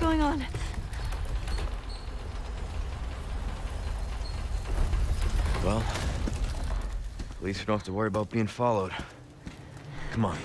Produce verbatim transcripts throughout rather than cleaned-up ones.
going on? Well, at least we don't have to worry about being followed. Come on.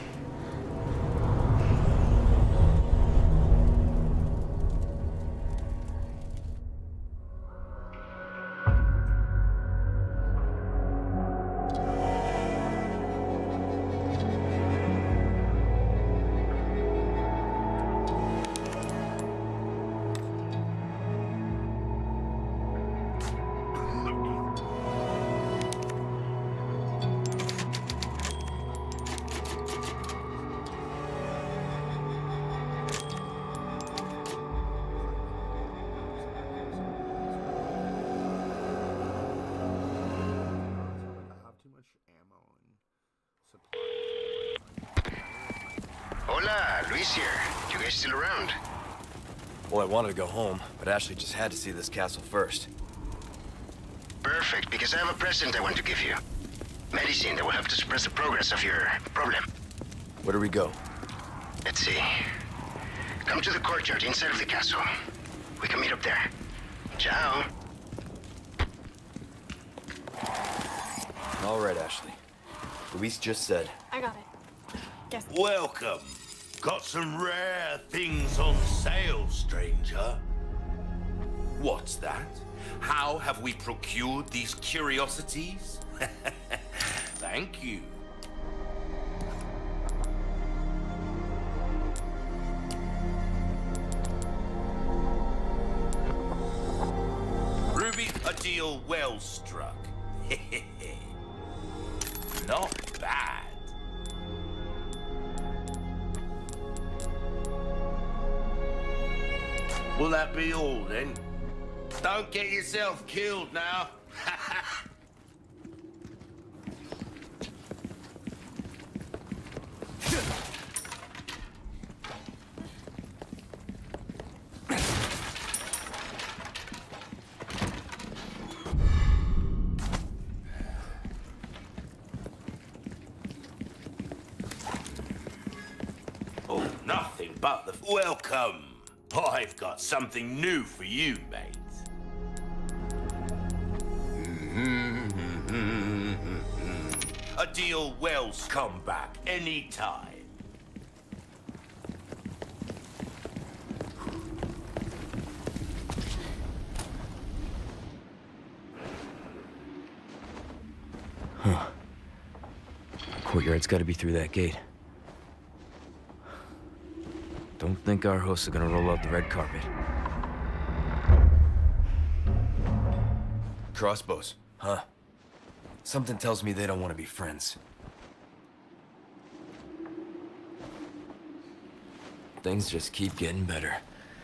Hola, Luis here. You guys still around? Well, I wanted to go home, but Ashley just had to see this castle first. Perfect, because I have a present I want to give you. Medicine that will help to suppress the progress of your problem. Where do we go? Let's see. Come to the courtyard inside of the castle. We can meet up there. Ciao. All right, Ashley. Luis just said. I got it. Guess. Welcome. Got some rare things on sale, stranger. What's that? How have we procured these curiosities? Thank you. Ruby, a deal well struck. Not bad. Will that be all, then? Don't get yourself killed now. Oh, nothing but the... Welcome. I've got something new for you, mate. A deal well's come back anytime. Huh. Courtyard's gotta be through that gate. Don't think our hosts are gonna roll out the red carpet. Crossbows, huh? Something tells me they don't want to be friends. Things just keep getting better.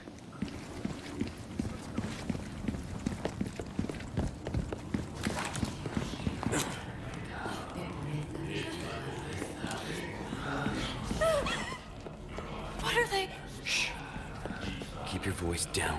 What are they? Shh. Keep your voice down.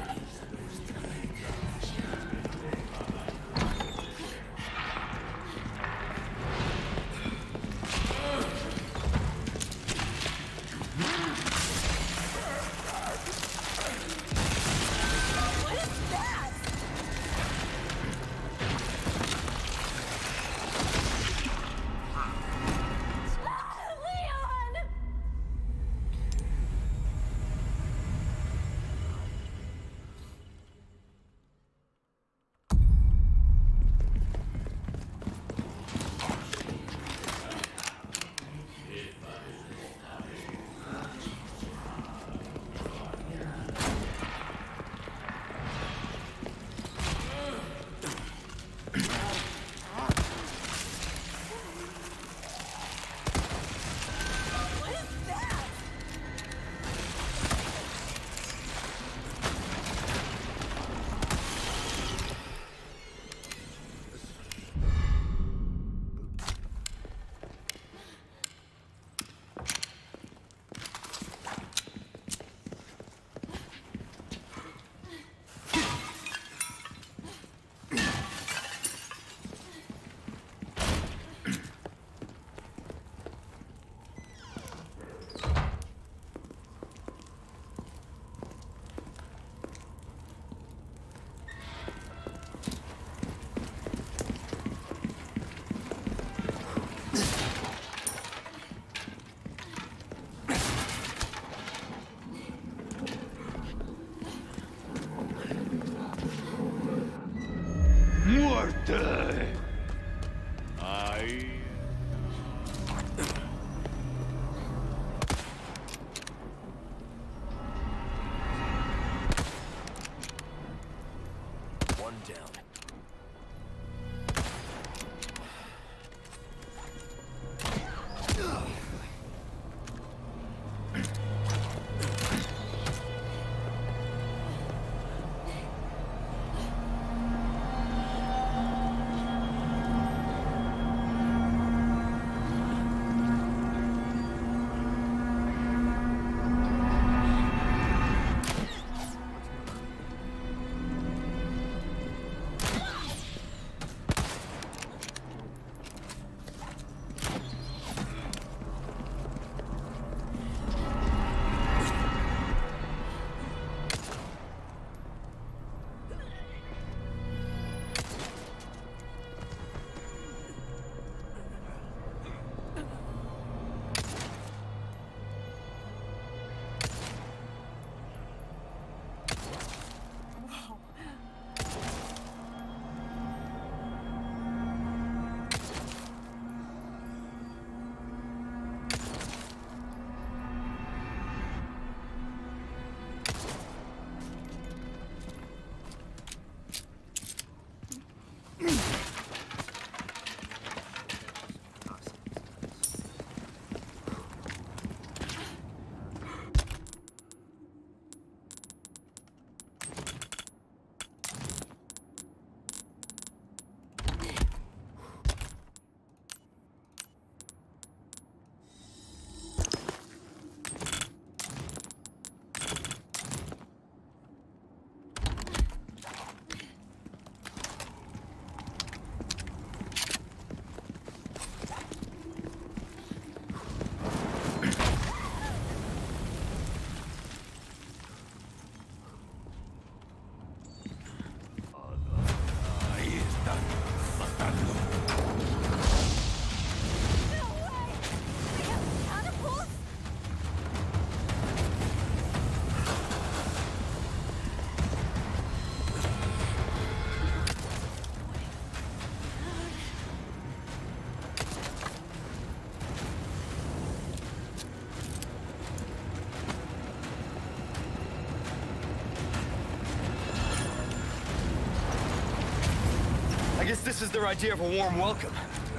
guess this is their idea of a warm welcome.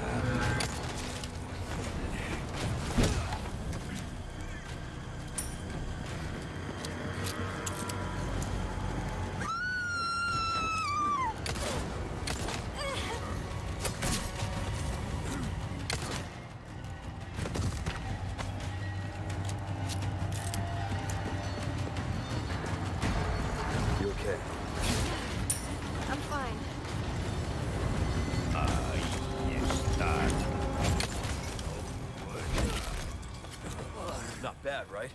You okay? I'm fine. Not bad, right?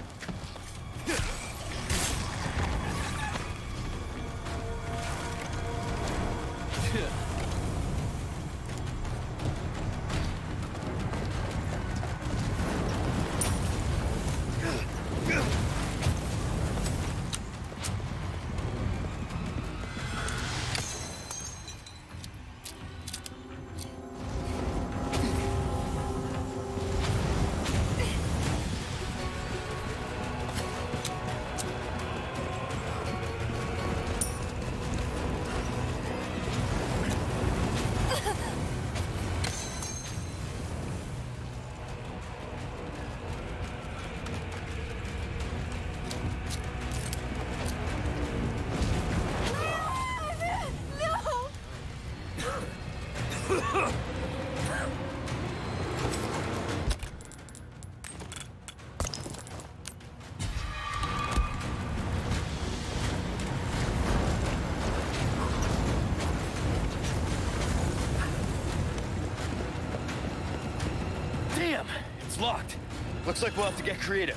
Damn! It's locked. Looks like we'll have to get creative.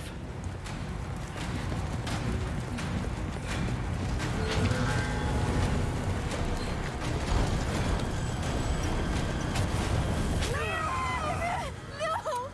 No!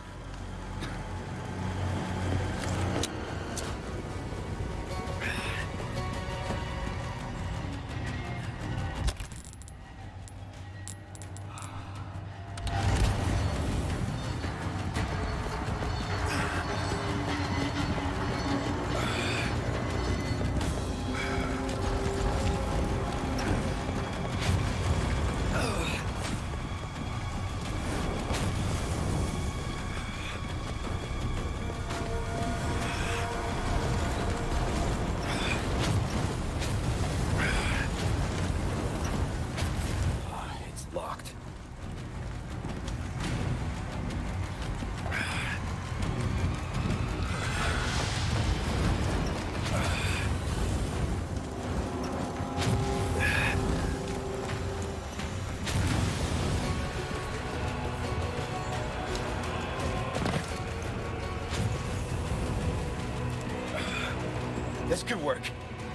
It's locked. This could work.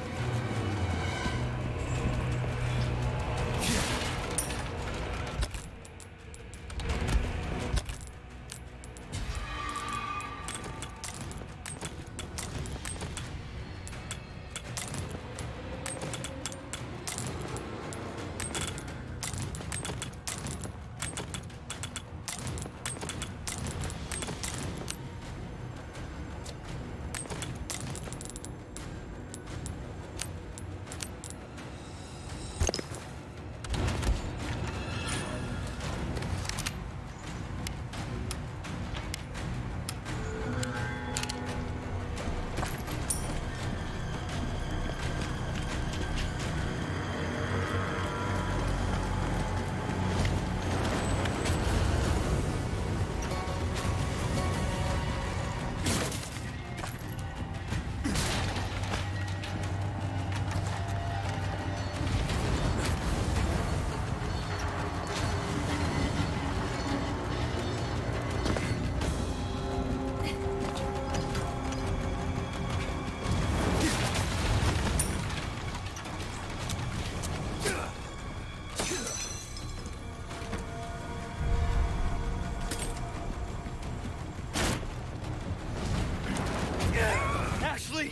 Ashley!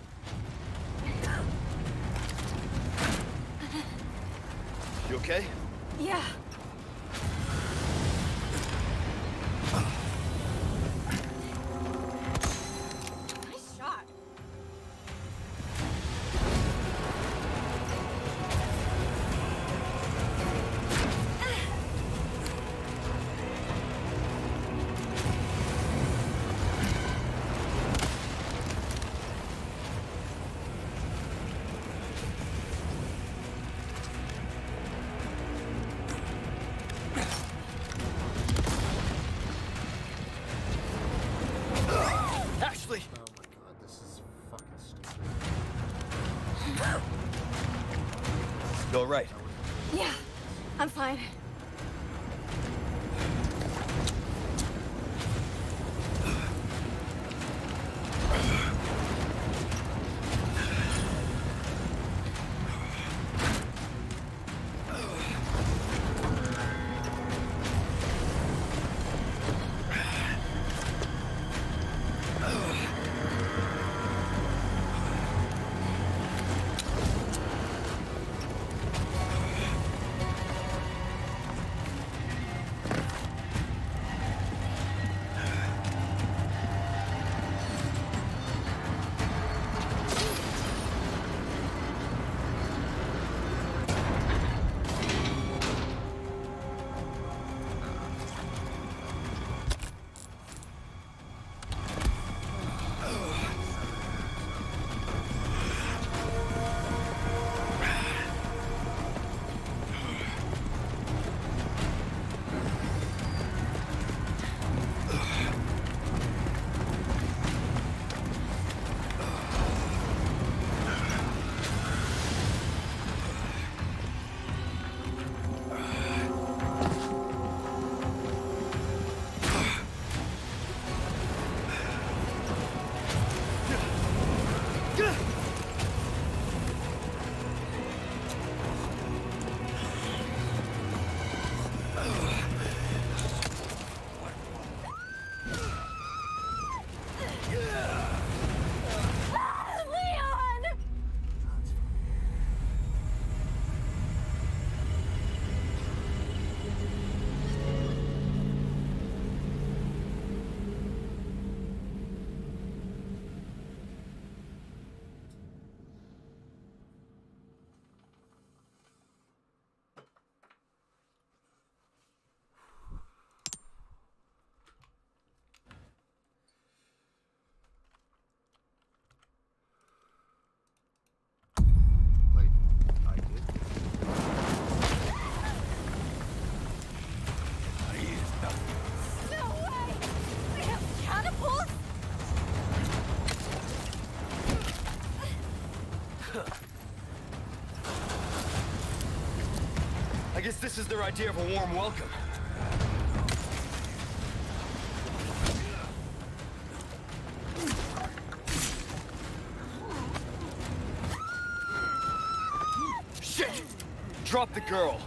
You okay? Yeah. Nice shot. You all right? Yeah, I'm fine. I guess this is their idea of a warm welcome. Shit! Drop the girl.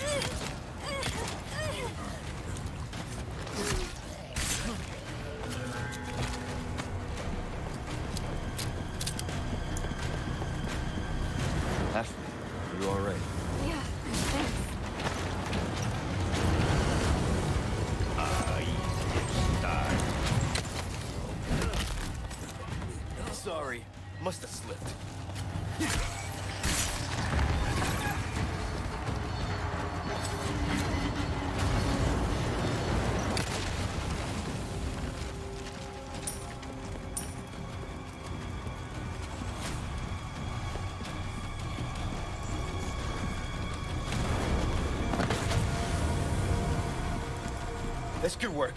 Ashley, are you all right? Yeah, thanks. Sorry, must have slipped. That's good work.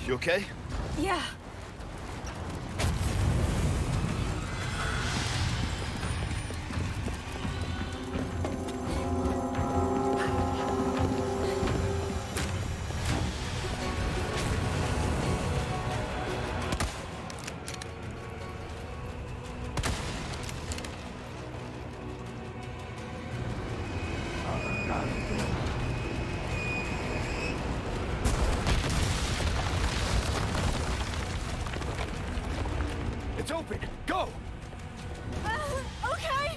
You okay? Yeah. It's open! Go! Uh, okay.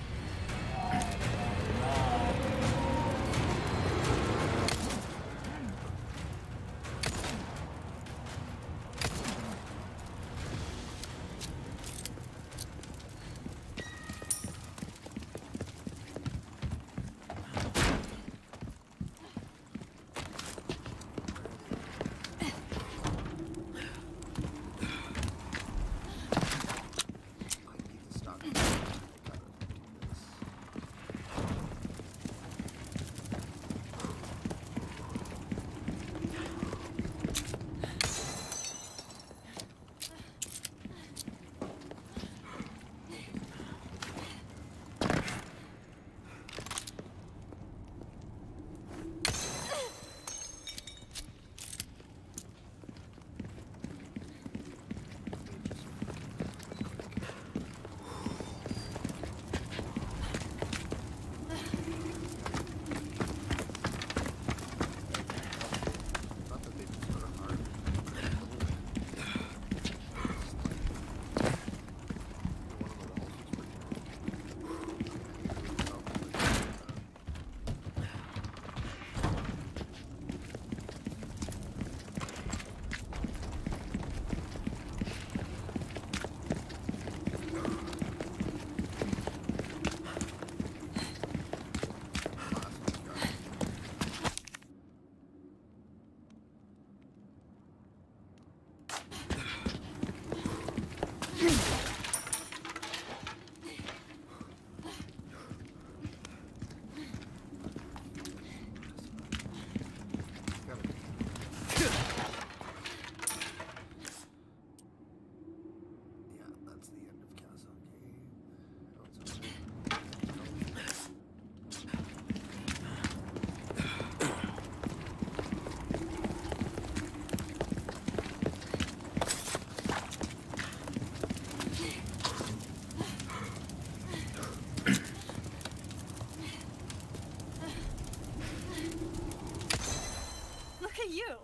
Look at you.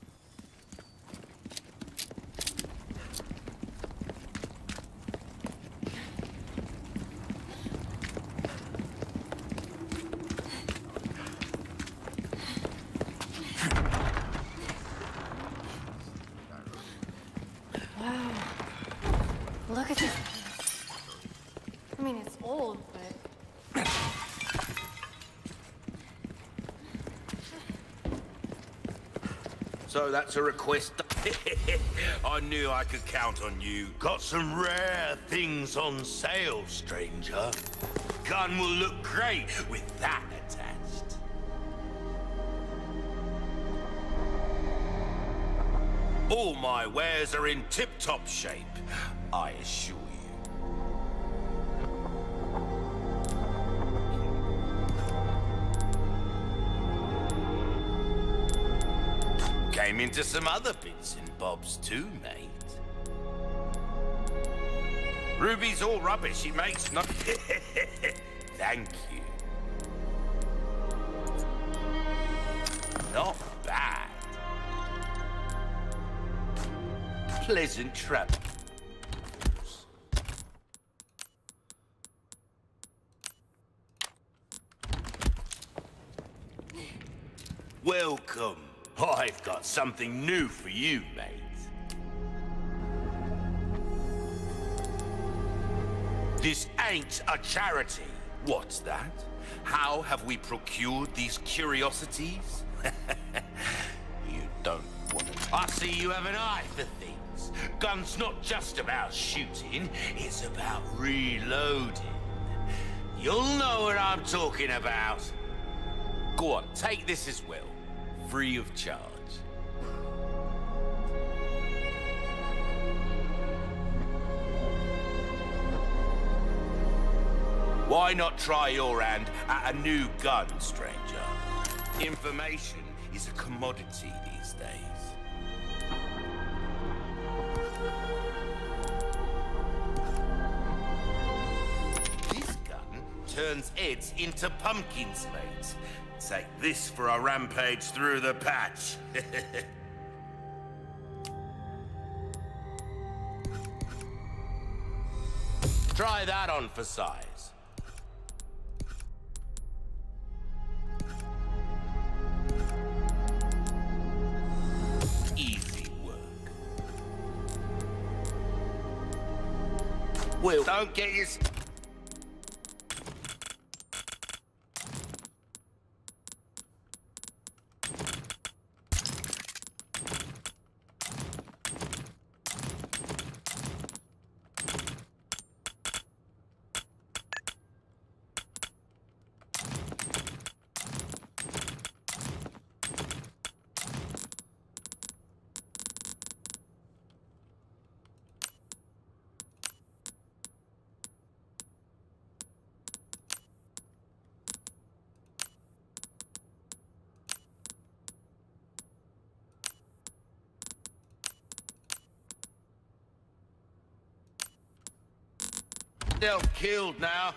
Wow. Look at this place. I mean, it's old, but... So that's a request. I knew I could count on you. Got some rare things on sale, stranger. Gun will look great with that attached. All my wares are in tip-top shape, I assure you. Came into some other bits and bobs too, mate. Ruby's all rubbish, he makes no... Thank you. Not bad. Pleasant travel. Welcome. I've got something new for you, mate. This ain't a charity. What's that? How have we procured these curiosities? You don't want to... I see you have an eye for things. Gun's not just about shooting, it's about reloading. You'll know what I'm talking about. Go on, take this as well. Free of charge. Why not try your hand at a new gun, stranger? Information is a commodity these days. This gun turns heads into pumpkin slates. Take this for a rampage through the patch. Try that on for size. Easy work. Will, don't get your... Self-killed now.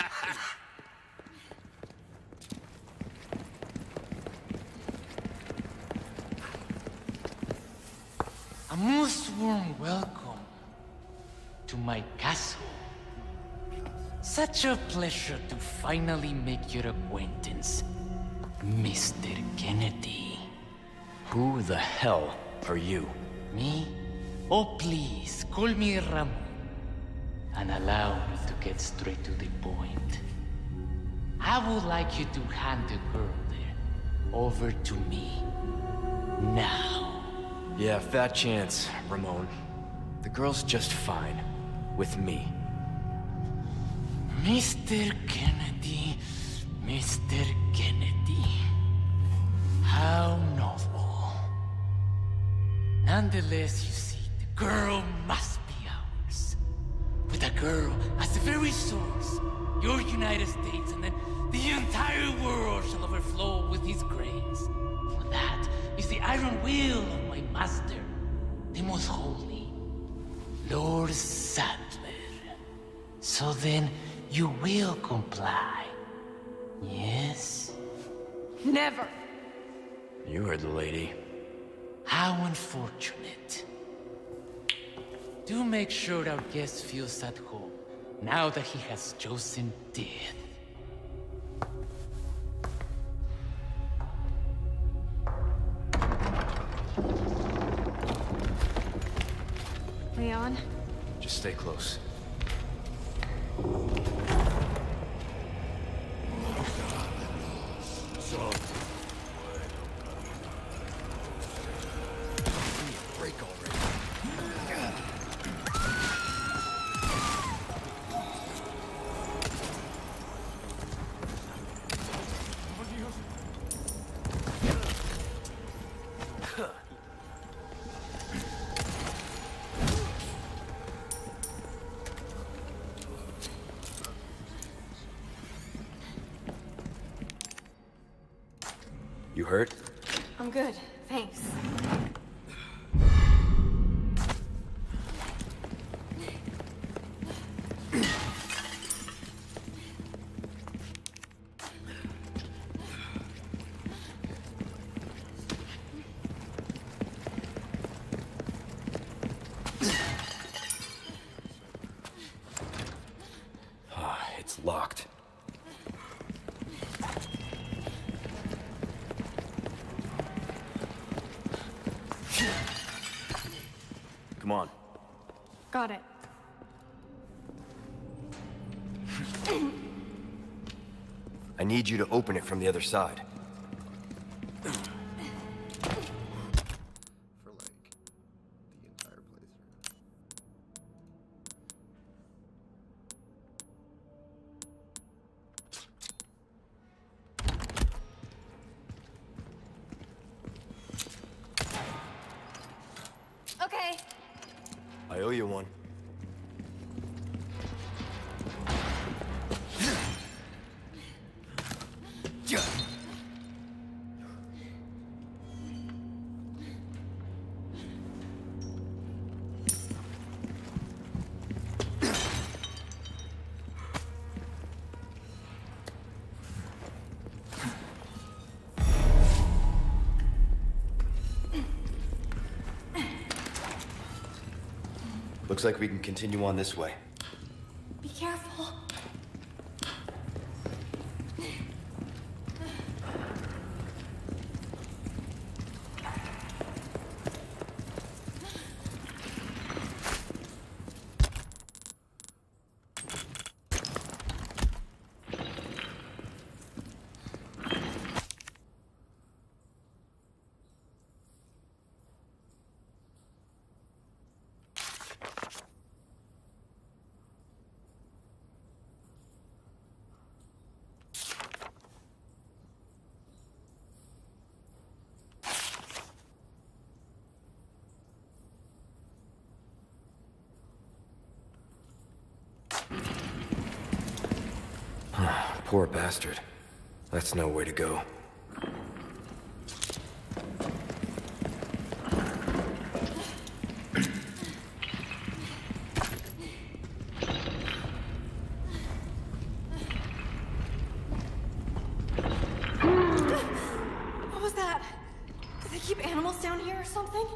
A most warm welcome to my castle. Such a pleasure to finally make your acquaintance, Mister Kennedy. Who the hell are you? Me? Oh, please, call me Ramon. And allow me to get straight to the point. I would like you to hand the girl there over to me. Now. Yeah, fat chance, Ramon. The girl's just fine. With me. Mister Kennedy, Mister Kennedy. How novel. Nonetheless, you see, the girl must be ours. With a girl as the very source, your United States and then the entire world shall overflow with his grace. For that is the iron will of my master, the most holy, Lord Saddler. So then, you will comply, yes? Never. You heard the lady. How unfortunate. Do make sure our guest feels at home, now that he has chosen death. Leon? Just stay close. You hurt? I'm good, thanks. Ah, it's locked. Come on. Got it. I need you to open it from the other side. For like the entire playthrough. Okay. I owe you one. Looks like we can continue on this way. Be careful. Poor bastard. That's no way to go. What was that? Do they keep animals down here or something?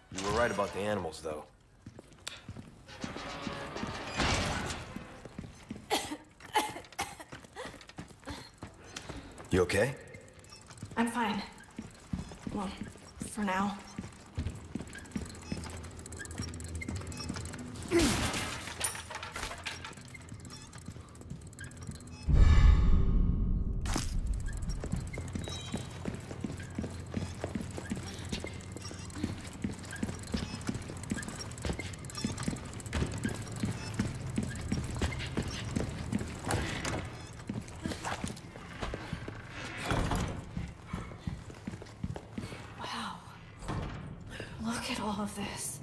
You were right about the animals, though. You okay? I'm fine. Well, for now. Look at all of this.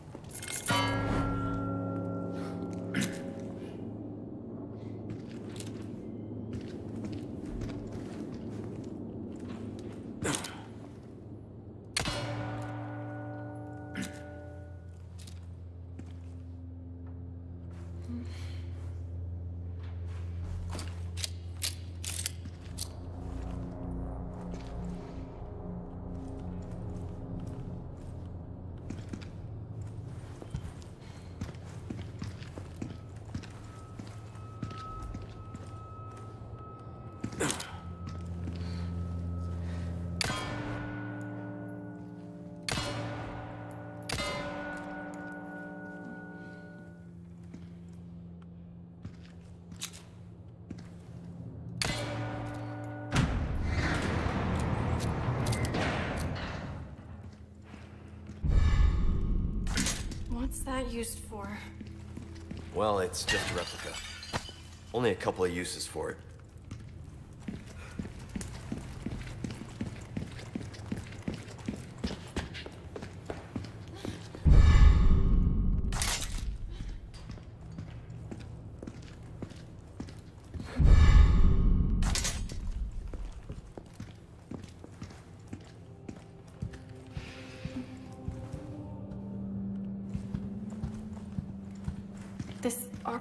What's that used for? Well, it's just a replica. Only a couple of uses for it. This art...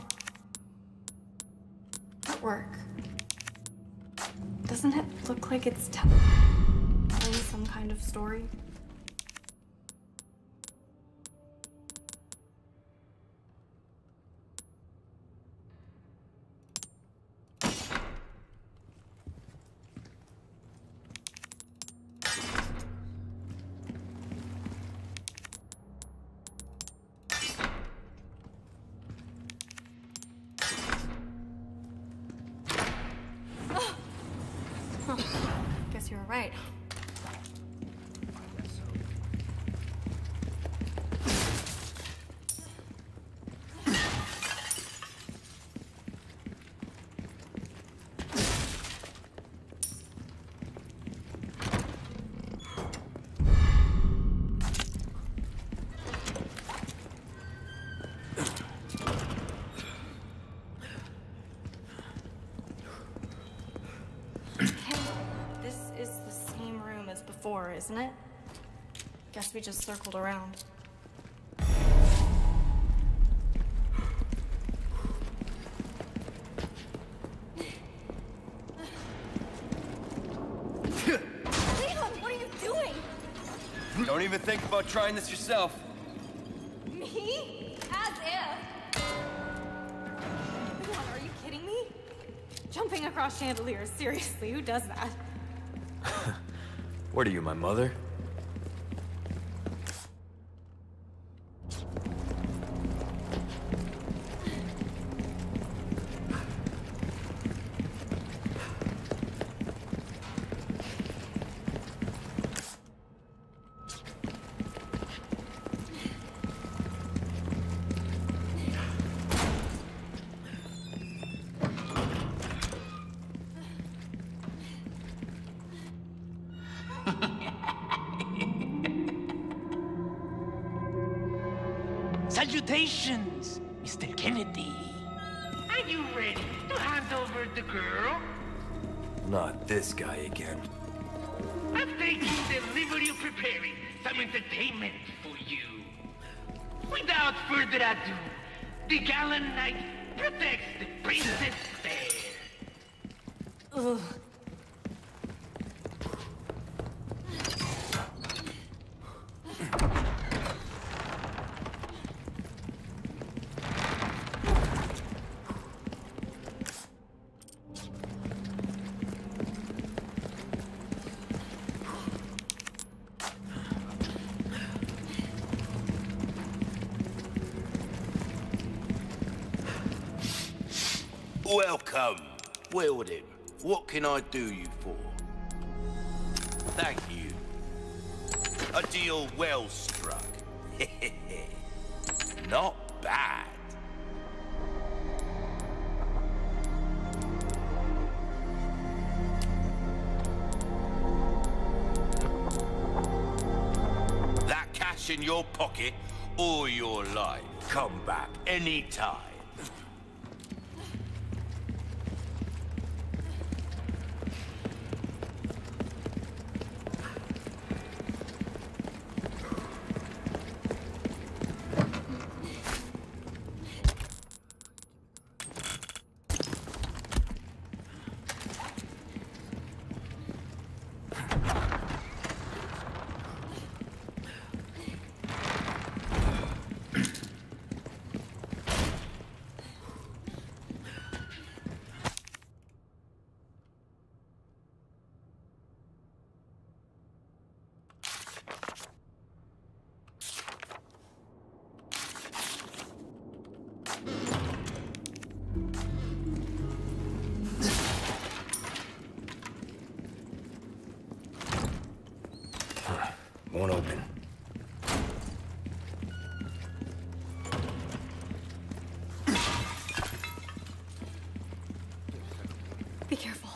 artwork. Doesn't it look like it's telling some kind of story? Huh. Guess you were right. Before, isn't it? Guess we just circled around. Leon, what are you doing? Don't even think about trying this yourself. Me? As if. Leon, are you kidding me? Jumping across chandeliers, seriously, who does that? What are you, my mother? Salutations, Mister Kennedy. Are you ready to hand over the girl? Not this guy again. I've taken the liberty of preparing some entertainment for you. Without further ado, the gallant knight protects the princess fair. Ugh. Welcome. Weldon, what can I do you for? Thank you. A deal well struck. Not bad. That cash in your pocket all your life. Come back anytime. Won't open. Be careful.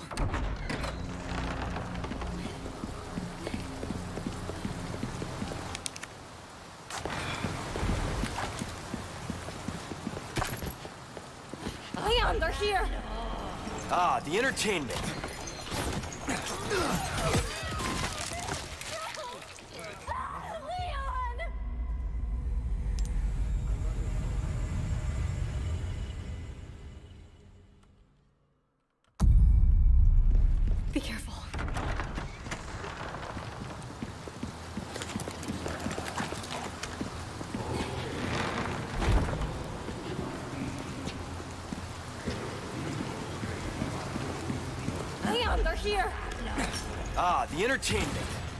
Leon, they're here! Ah, the entertainment. Be careful. Leon, they're here! Ah, the entertainment.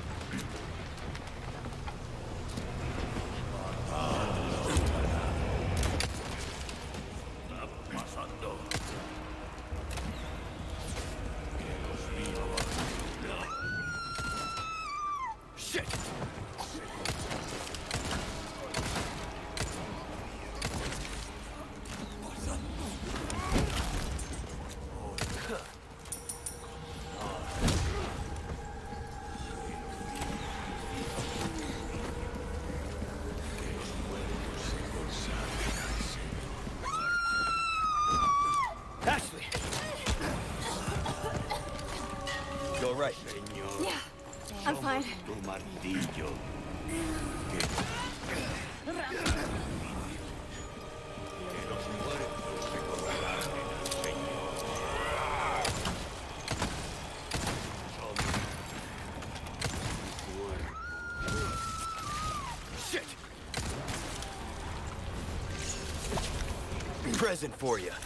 Ashley! You all right? Yeah, I'm fine. Shit! Present for you.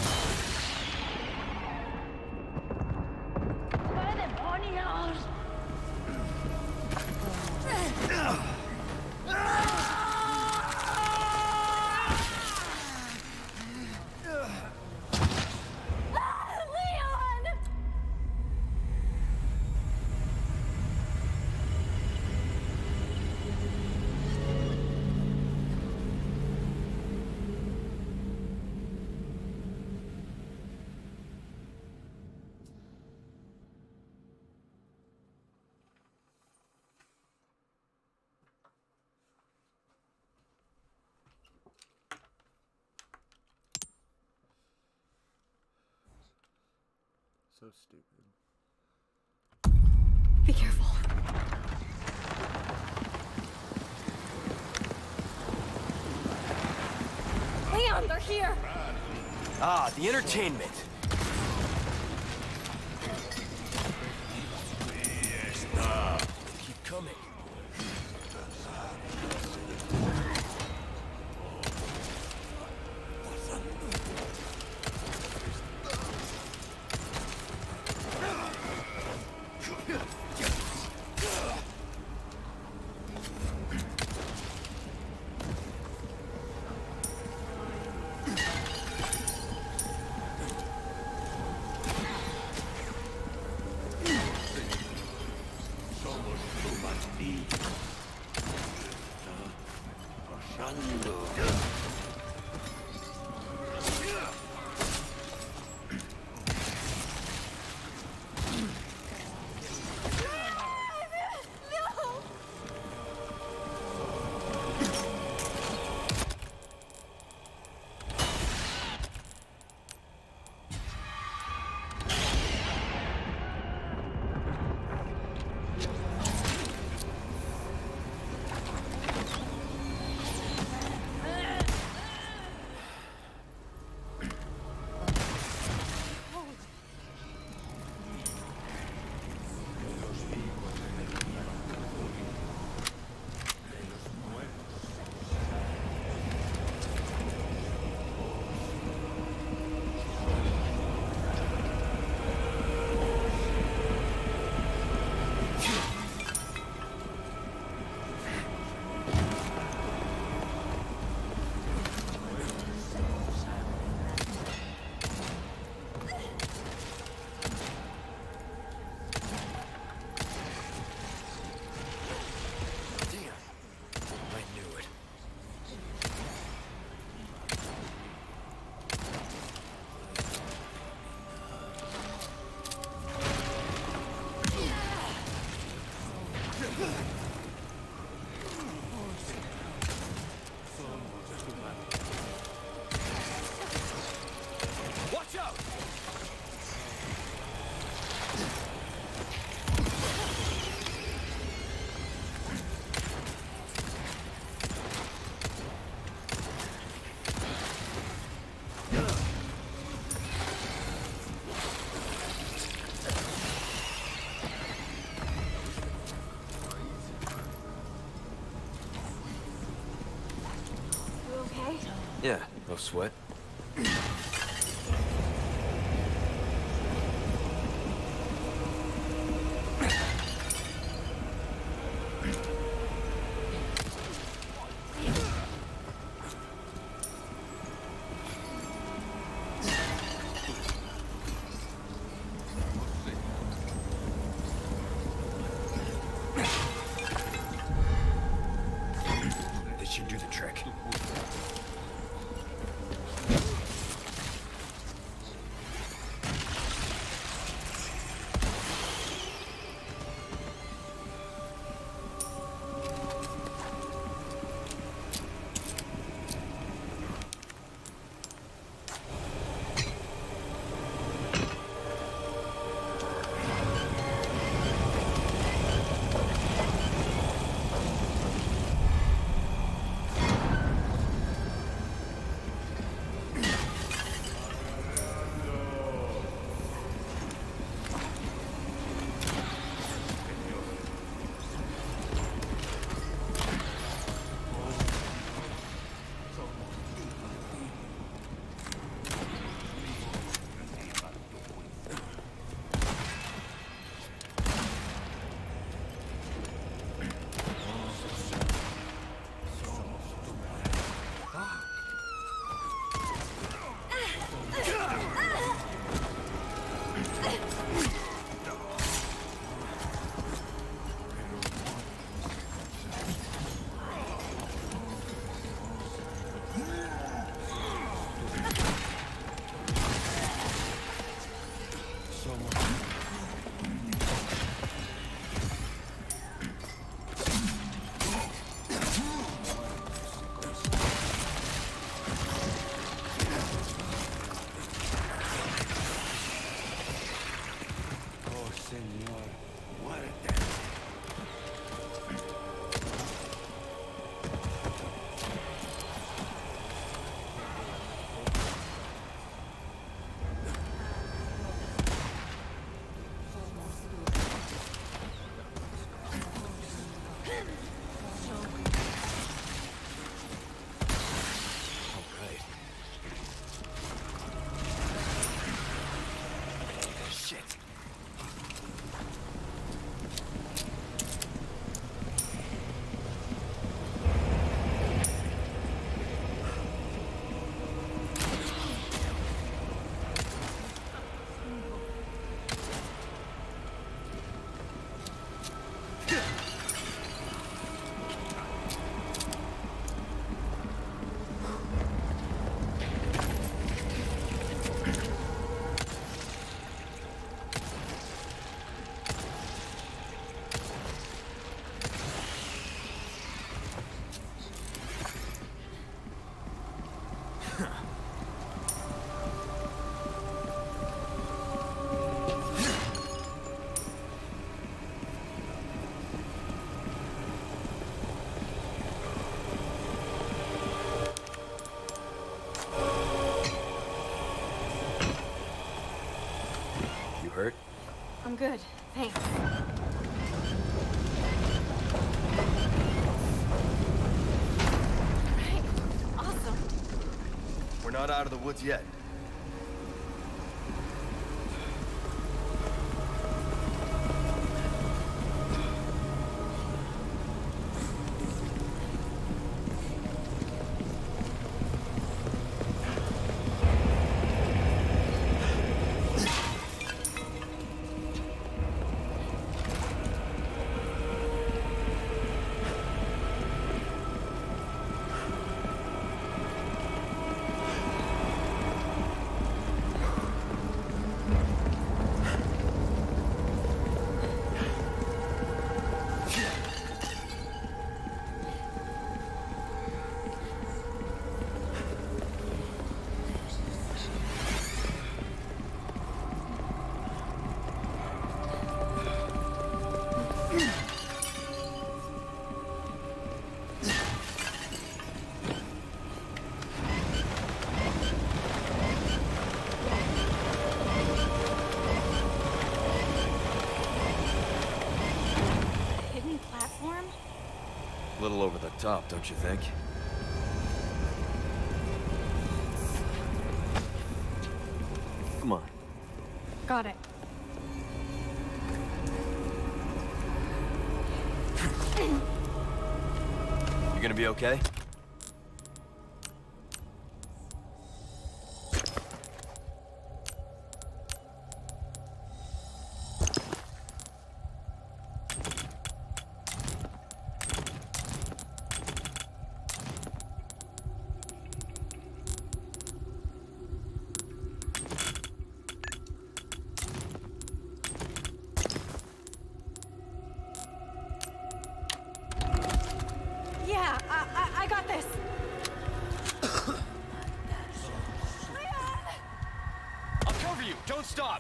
So stupid. Be careful. Leon, they're here! Ah, the entertainment. Keep coming. Yeah, no sweat. This should do the trick. good. Thanks. Right. Awesome. We're not out of the woods yet. A little over the top, don't you think? Come on. Got it. You gonna be okay? Yeah, I, I, I got this. I'll cover you. Don't stop.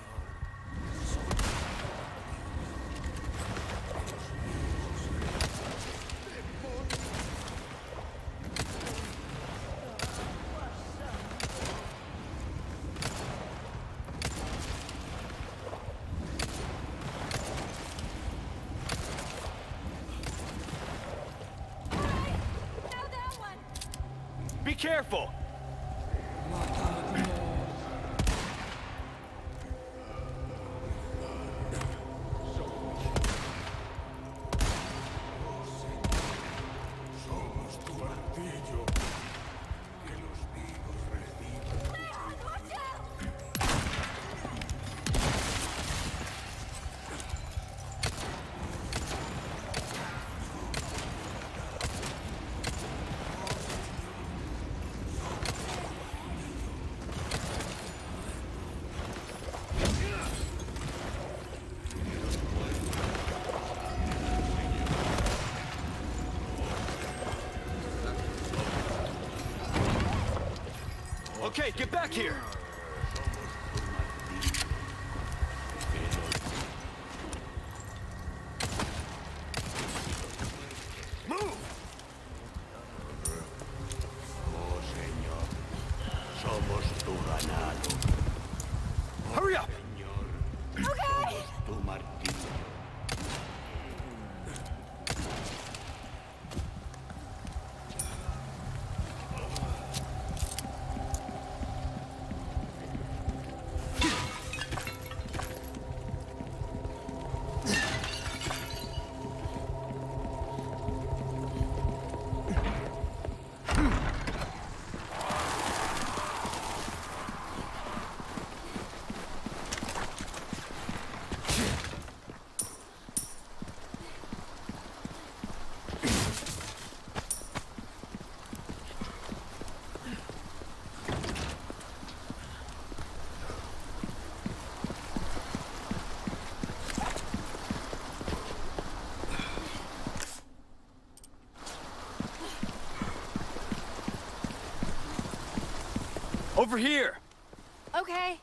Be careful! Okay, get back here! Move! Oh, señor. Somos tu ganado. Hurry up! Señor. Okay! Tu martillo. Over here! Okay.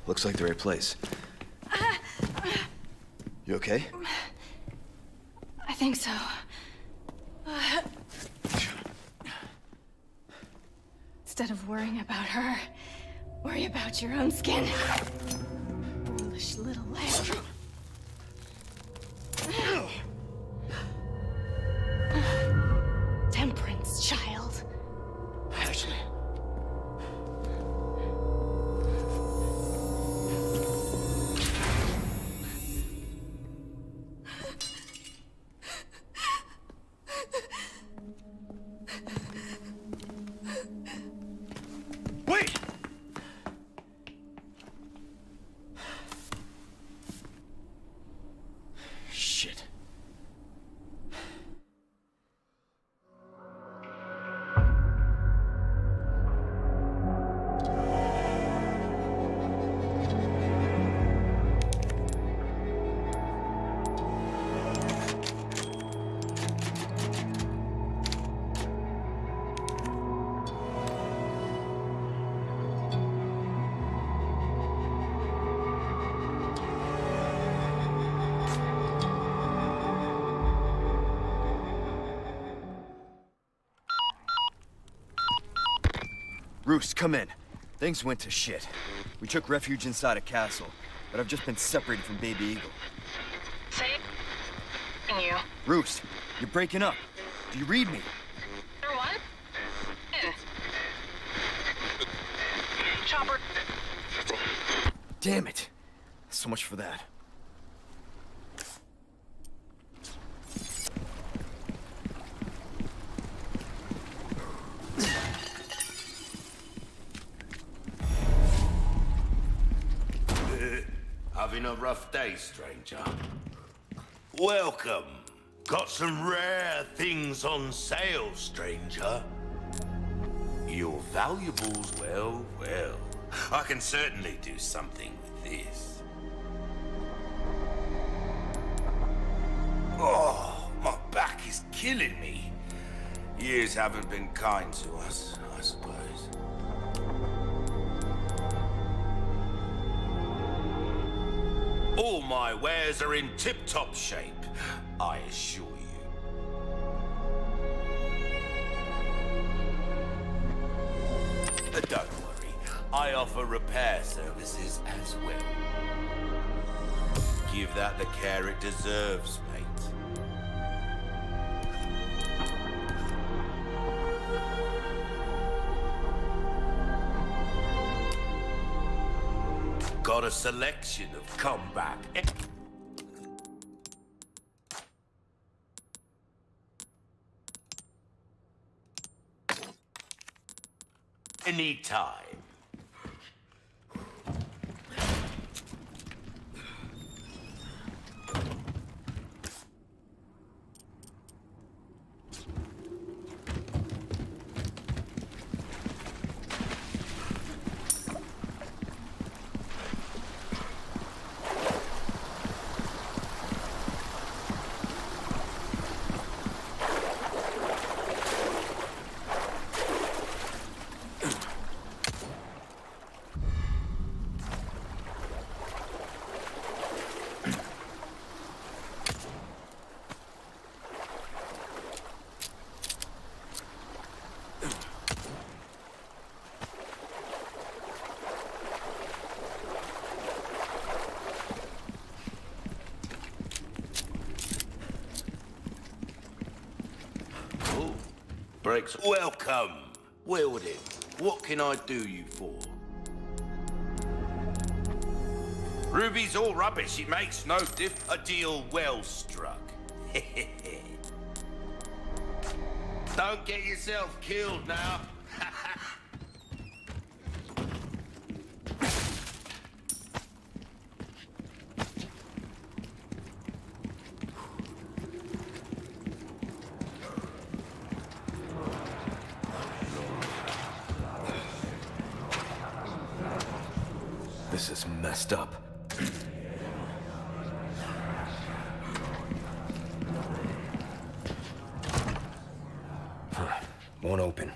Looks like the right place. You okay? I think so. Instead of worrying about her, worry about your own skin. Foolish little lamb. Temperance, child. Ashley. Wait! Shit. Roost, come in. Things went to shit. We took refuge inside a castle, but I've just been separated from Baby Eagle. Say you. Roost, you're breaking up. Do you read me? Number one? In. Chopper. Damn it. So much for that. Having a rough day, stranger? Welcome. Got some rare things on sale, stranger. Your valuables, well, well. I can certainly do something with this. Oh, my back is killing me. Years haven't been kind to us, I suppose. All my wares are in tip-top shape, I assure you. Uh, don't worry, I offer repair services as well. Give that the care it deserves, mate. Got a selection of comeback. Anytime. Breaks. Welcome. Wielding. What can I do you for? Ruby's all rubbish. It makes no diff. A deal well struck. Don't get yourself killed now. This is messed up. Huh. Won't open.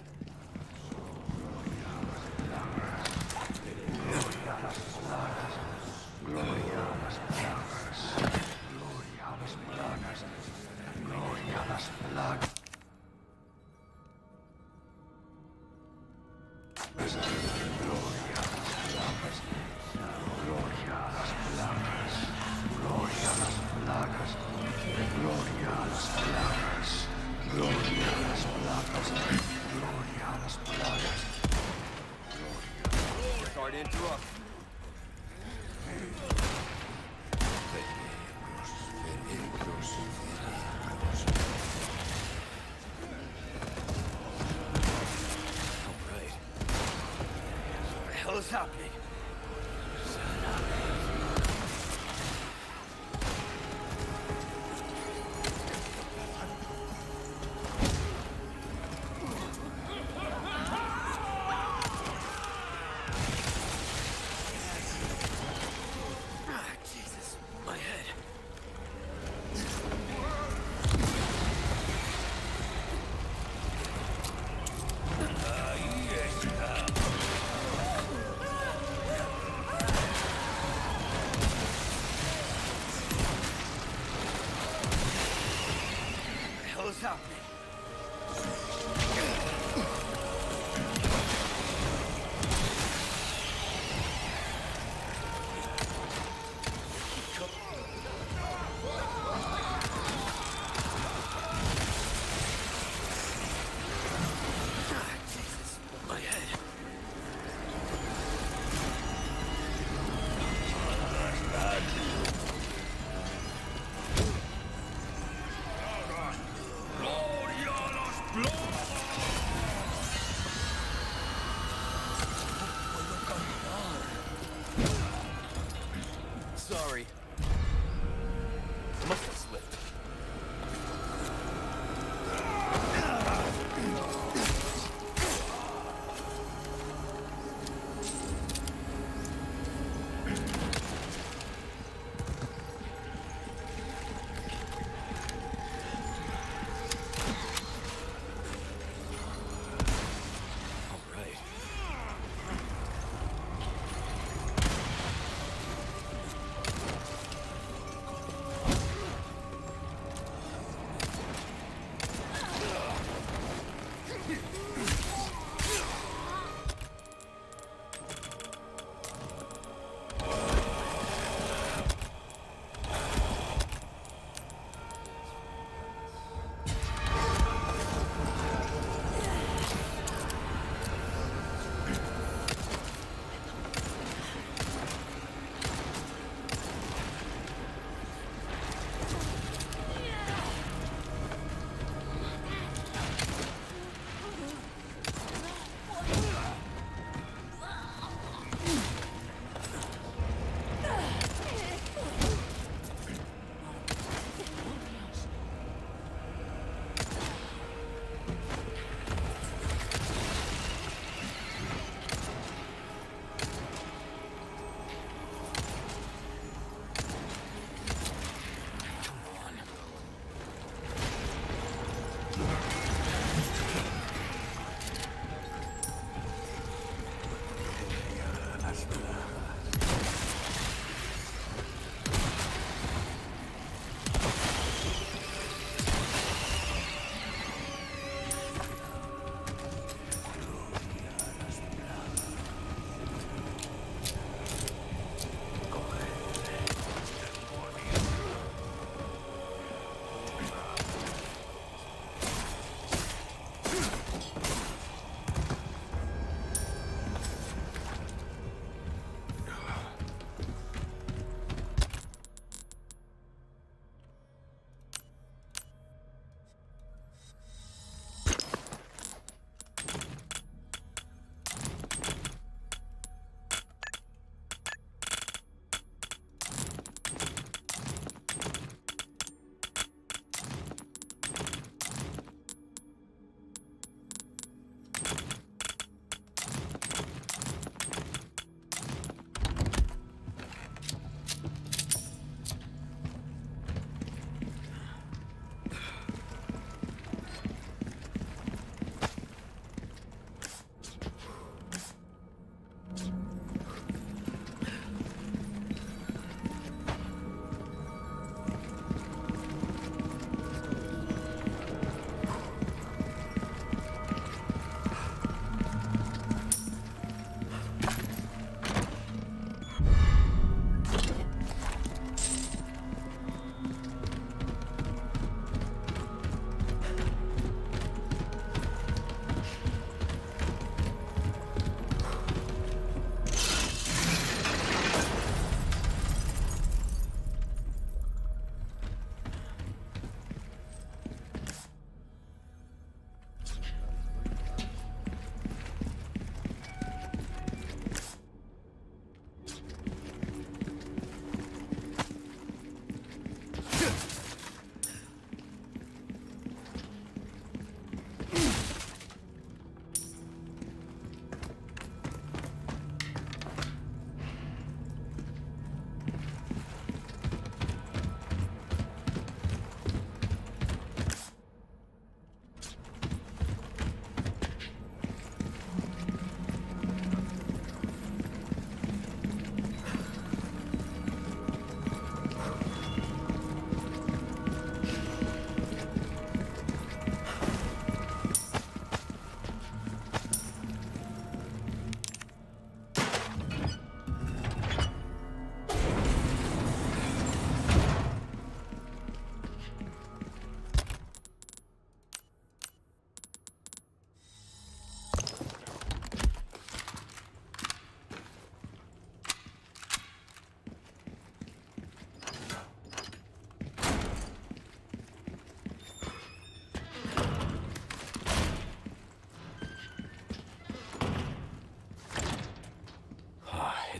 Sorry to interrupt. Right. What the hell is happening? What's happening? Sorry. I must have slipped.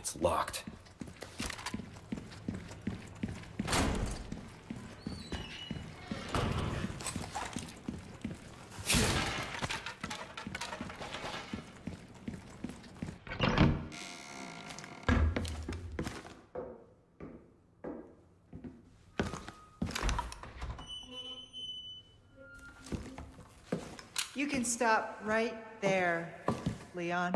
It's locked. You can stop right there, Leon.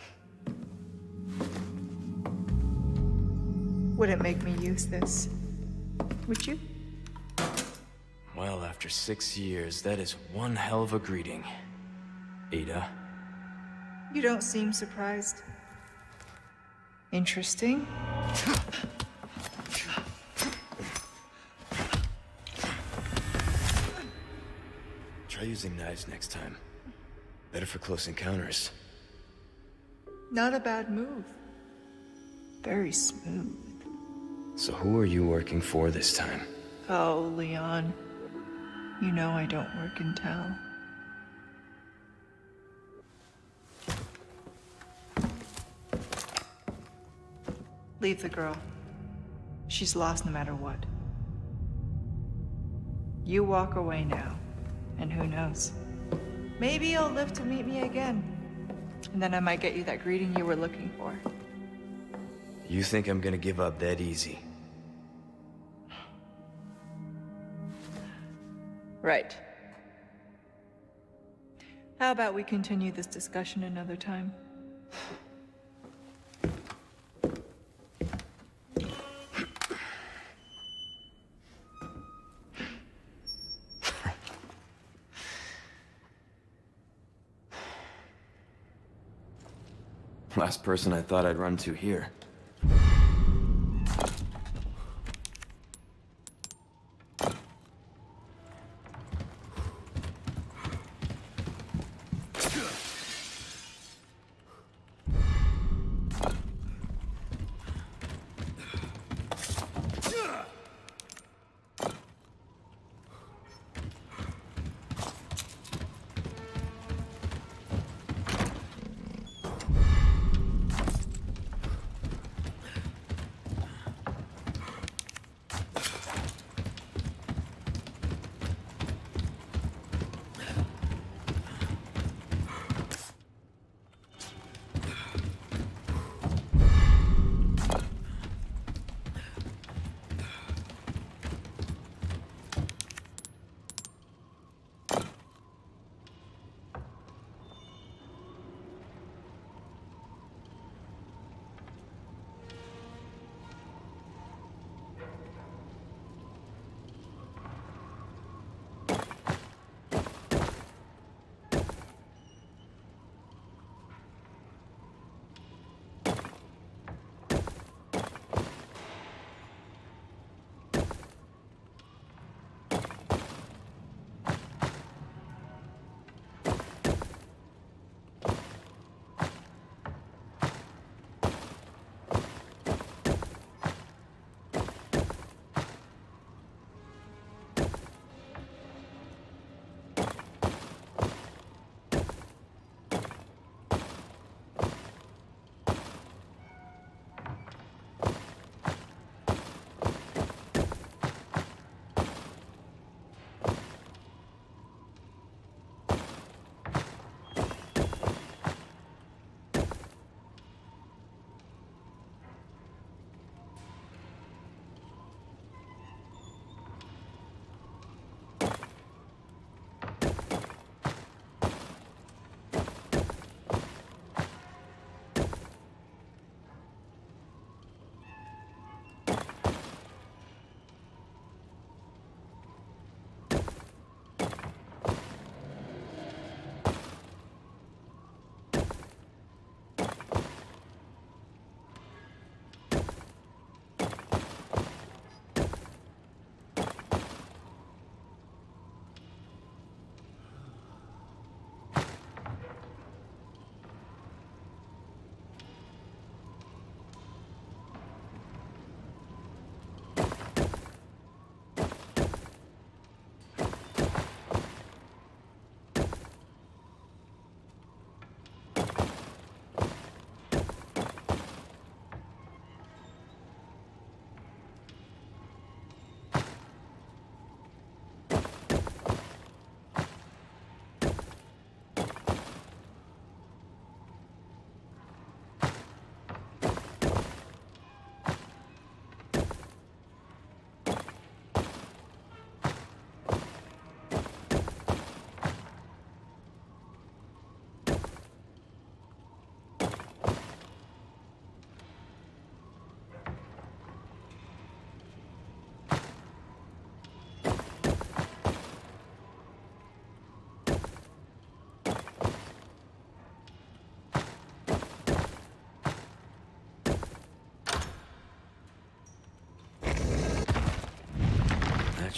Wouldn't make me use this, would you? Well, after six years, that is one hell of a greeting, Ada. You don't seem surprised. Interesting. Try using knives next time. Better for close encounters. Not a bad move. Very smooth. So who are you working for this time? Oh, Leon. You know I don't work in town. Leave the girl. She's lost no matter what. You walk away now, and who knows? Maybe you'll live to meet me again. And then I might get you that greeting you were looking for. You think I'm gonna give up that easy? Right. How about we continue this discussion another time? Last person I thought I'd run to here.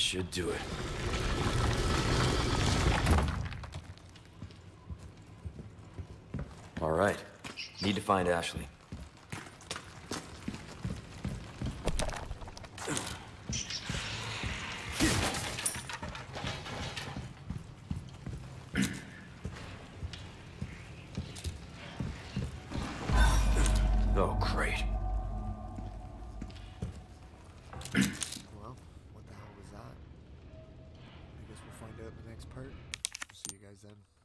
should do it. All right. Need to find Ashley. Oh, great. Well, what the hell was that? I guess we'll find out in the next part. See you guys then.